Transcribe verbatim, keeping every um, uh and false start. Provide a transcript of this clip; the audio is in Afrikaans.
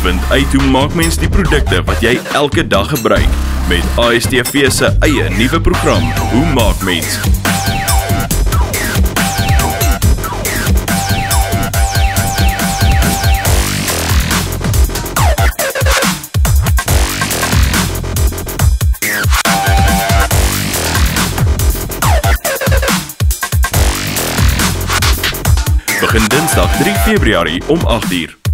Vind uit hoe maak mens die produkte wat jy elke dag gebruik met A S T V se eie nuwe program Hoe maak mens? Begin Dinsdag drie Februarie om agt uur.